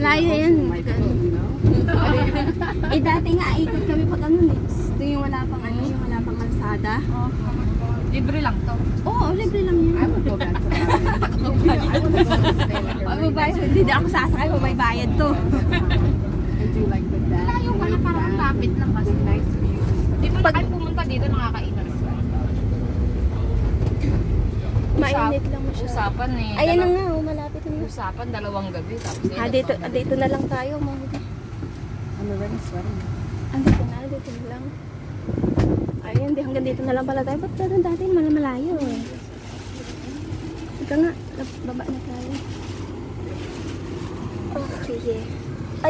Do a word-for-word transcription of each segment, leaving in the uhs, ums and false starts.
Malayo yan. Eh dati nga ikot kami pag ano eh. Ito yung wala pang ano, yung wala pang kalsada. Oh. Libre lang to. Oo, oh, libre lang yun. I would go back to that. I would go to stay like a Magbabayad, hindi na ako sasakay, magbayad to. and do like the bed. Layo ka na parang lapit lang kasi. Nice view. Di ba na kayo pumunta dito nakakainis? Mainit lang mo siya. Usapan eh. Ayan na nga, oh, malapit na. Usapan dalawang gabi. Tapos eh, Ah, dito, dito na lang tayo. Mga. I'm already sweating. Andito na, dito na lang. Ayun, di hanggang dito na lang pala tayo. Ba't doon dati naman malayo eh. Ika nga, baba na tayo. Oh, sige. Ay!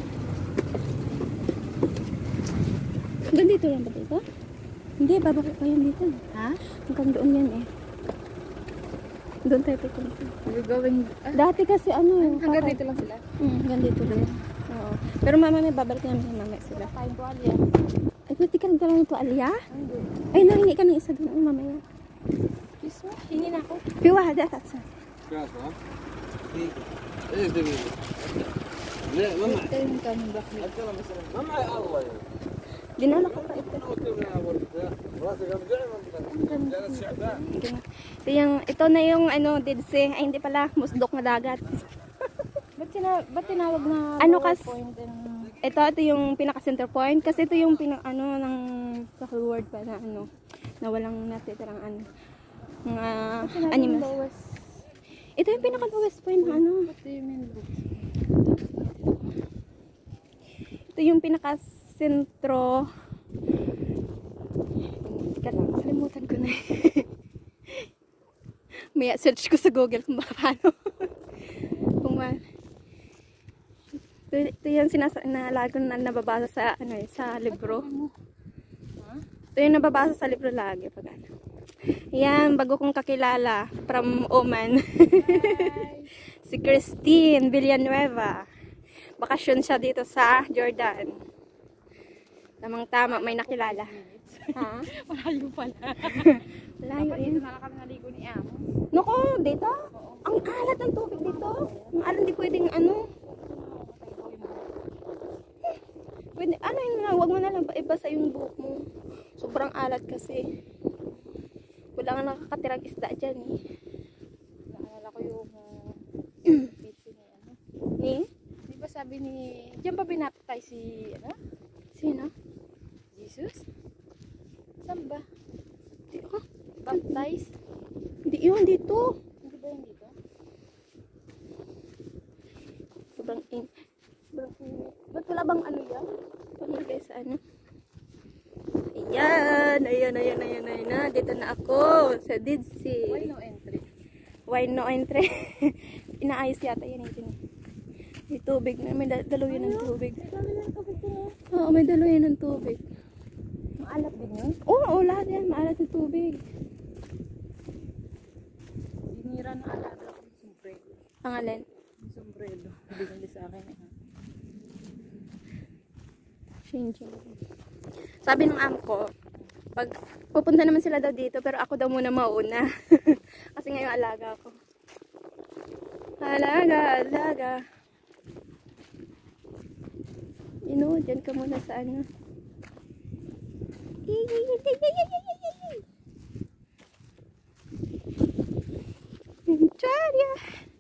Hanggang dito lang ba dito? Hindi, bababa pa yan dito. Ha? Hanggang doon yan eh. Doon tayo pupunta. We're going... Ah, Dati kasi ano eh. hanggang dito lang sila. Hmm, hanggang dito lang. Oo. Pero mama may babalik namin sa mama sila. Kain ko alya. Ay, pwede ka nagdala ng tuwalya? Ay, nahingi ka ng isa doon mamaya. Excuse me, hingi na ako. Piwa, hada, tatsa. كاسة ايش تبي؟ لا ما معي Ito yung kaming back. الكلام مثلا ما معي الله يعني Dinala ko pa ito. انا وكيف انا ورده راسي قام جاي جالس شعبان Ito, yung, ito na yung ano, didse. Ay, hindi pala, musdok na dagat. Ba't, tina ba't tinawag na Ano lower kas- point and... Ito, ito yung pinaka-center point. Kasi ito yung pinaka, ano, ng word pa na ano, na walang natitirang ano, mga animals. Lowest. Ito yung pinaka-lowest point na ano. What do you mean? Ito yung pinaka-sentro. Teka lang, kalimutan ko na eh. May search ko sa Google kung baka paano. Kung ma... Ito, ito yung sinasa... Nalago na nababasa sa, ano eh, sa libro. Ito yung nababasa sa libro lagi. Pag ano. Yan, bago kong kakilala. From Oman. Si Christine Villanueva. Bakasyon siya dito sa Jordan. Tamang tama, may nakilala. Ha? Malayo pala. Layo Dito yun. na lang kami naligo ni Amo. Naku, dito? Ang alat ng tubig dito. Ang alat, hindi pwedeng ano. Pwede, ano yun nga, huwag mo na lang ibasa yung buhok mo. Sobrang alat kasi. Wala nga nakakatirang isda dyan eh. Naalala ko yung uh, pizza ni ano. Ni? Di ba sabi ni... Diyan pa binaptay si... Ano? Sino? Jesus? Saan ba? Di ko. Baptize? Hindi yun, dito. Hindi ba yun dito? Sobrang in. Sobrang in. Ba't wala bang ano yan? Pamigay sa ano? Ayan, ayan, ayan, ayan, ayan na. Dito na ako sa Didsi. Why no entry? Why no entry? Inaayos yata yan yung tinig. May tubig na. May da daluyan ng tubig. Oo, may daluyan ng tubig. Maalat din yun? Oo, oo, lahat yan. Maalat ng tubig. Binira na alala ko yung sombrero. Pangalan? Yung sombrero. Binili sa akin eh. Changing. Sabi ng am ko, pag pupunta naman sila daw dito, pero ako daw muna mauna. Kasi ngayon alaga ako. Alaga, alaga. You know, dyan ka muna sa ano. Victoria!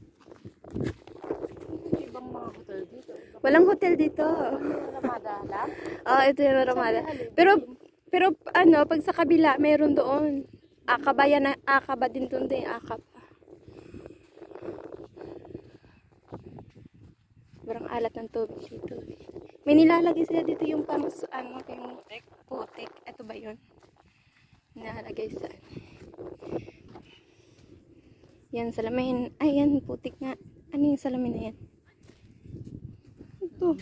Ibang mga hotel dito. Walang hotel dito. Ramada lang? Oh, ito yung Ramada. Pero, pero ano, pag sa kabila, mayroon doon. Akaba yan, Akaba din doon din, Akaba. Sobrang alat ng tubig dito. May nilalagay sila dito yung pang, ano, yung putik. Ito ba yun? Nilalagay sa, yan, salamin. Ay, yan, putik nga. Ano yung salamin na yan? Ito.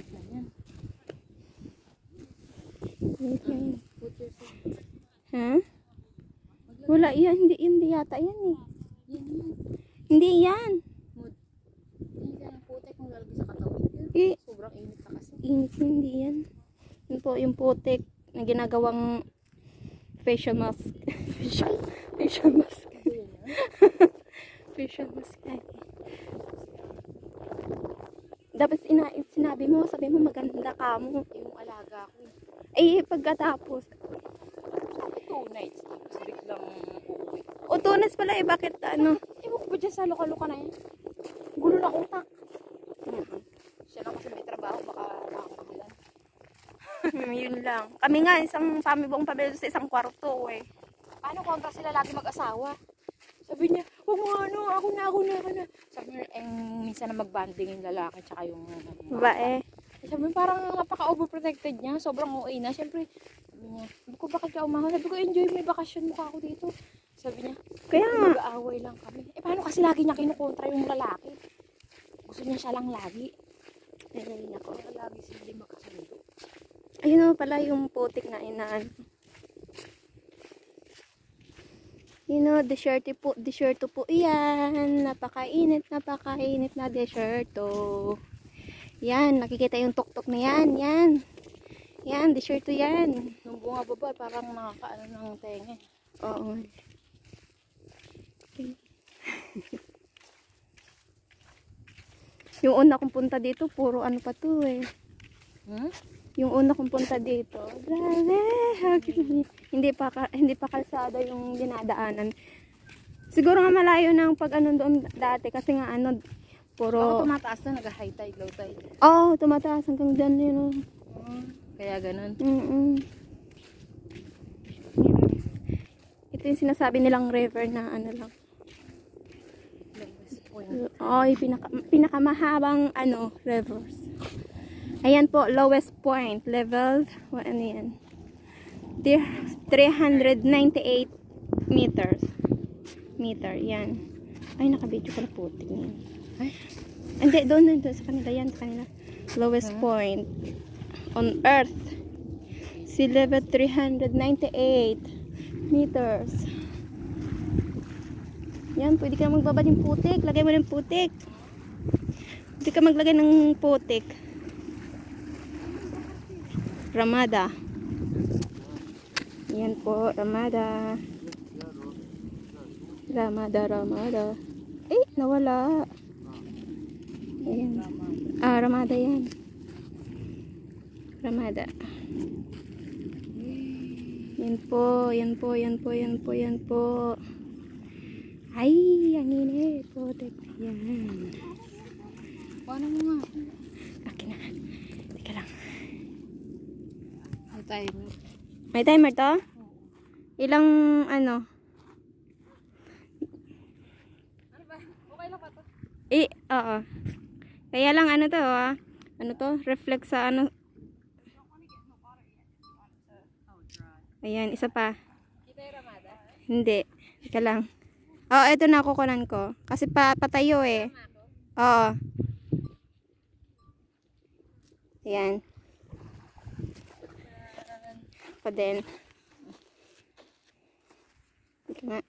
Yan. Ha? Wala yan. Hindi, hindi yata yan eh. Hindi yan. Hindi ka ng putek kung lalagay sa katawan. Eh, Sobrang init na kasi. init hindi yan. Yun po yung putik na ginagawang facial mask. facial, facial mask. facial mask. Ay. Dapat ina sinabi mo, sabi mo maganda ka mo. Yung alaga ko. Eh, pagkatapos. Two nights. Tapos biglang uuwi. O, tunas pala eh, bakit ano? Ewan ko ba dyan sa luka-luka na yan? Gulo ng utak. Siya lang kasi may trabaho, baka nakakabilan. Hmm, yun lang. Kami nga, isang family, buong pamilya sa isang kwarto eh. Paano kontra sila lagi mag-asawa? Sabi niya, huwag mo ano, ako na, ako na, ako na. Sabi niya, eh, minsan na mag-banding yung lalaki tsaka yung... Babae. Sabi niya, parang napaka-overprotected niya. Sobrang O A na. Siyempre, sabi niya, sabi ko, bakit ka umahal? Sabi ko, enjoy, may bakasyon mukha ako dito. Sabi niya, Kaya nga. mag-aaway lang kami. Eh, paano kasi lagi niya kinukontra yung lalaki? Gusto niya siya lang lagi. Ay, nako. Kaya lagi sila magkasundo. Ayun o pala yung putik na inaan. You know, desierto po, desierto po yan. Napakainit, napakainit na desierto. Yan, nakikita yung tuktok na yan, yan. Yan, desierto yan. Nung bunga baba, parang nakakaano ng tenga. Oo. Yung una kong punta dito, puro ano pa to eh. Hmm? Yung una kong punta dito, grabe, hindi pa ka, hindi pa kalsada yung dinadaanan. Siguro nga malayo ng pag ano doon dati kasi nga ano Ako puro tumataas na, nag-high tide, low tide. oh, tumataas hanggang diyan yun. Oh. Hmm. Kaya ganun. Mm. -mm. Ito yung sinasabi nilang river na ano lang. Lowest point. Oh, yung pinaka, pinakamahabang ano, rivers. Ayan po, lowest point, level, what, ano yan? three hundred ninety-eight meters. Meter, yan. Ay, nakabidyo pala putik yan. Ay? Hindi, doon, doon, sa kanila, yan, sa kanila. Lowest huh? point on earth. Sea level three hundred ninety-eight meters. Yan, pwede ka magbaba ng putik. Lagay mo ng putik. Pwede ka maglagay ng putik. Ramada. Yan po, Ramada. Ramada, Ramada. Eh, nawala. Ayan. Ah, Ramada yan. Ramada. Yan po, yan po, yan po, yan po, yan po. Ay, ang init. Putik. Yan. Paano mo nga? Akin na. Teka lang. May timer. May timer to? Ilang ano? Ano ba? Okay lang ba to? Eh, oo. Kaya lang ano to ah. Ano to? Reflect sa ano. Ayan, isa pa. Kita yung Ramada? Hindi. Teka lang. Oo, ito na kukunan ko. Kasi pa patayo eh. Oo. Ayan. Ako din. Ito nga.